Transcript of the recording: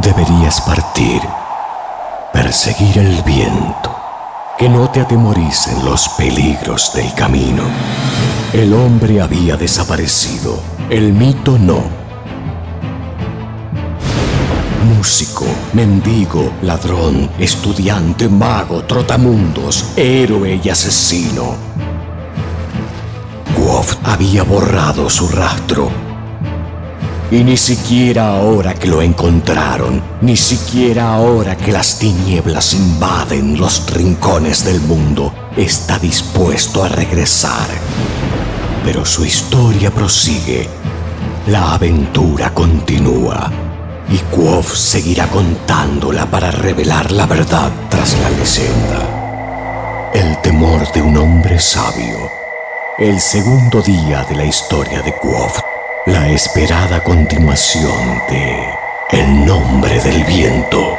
Deberías partir, perseguir el viento, que no te atemoricen los peligros del camino. El hombre había desaparecido, el mito no. Músico, mendigo, ladrón, estudiante, mago, trotamundos, héroe y asesino. Quoth había borrado su rastro. Y ni siquiera ahora que lo encontraron, ni siquiera ahora que las tinieblas invaden los rincones del mundo, está dispuesto a regresar. Pero su historia prosigue, la aventura continúa, y Quoth seguirá contándola para revelar la verdad tras la leyenda. El temor de un hombre sabio. El segundo día de la historia de Quoth. La esperada continuación de El nombre del viento.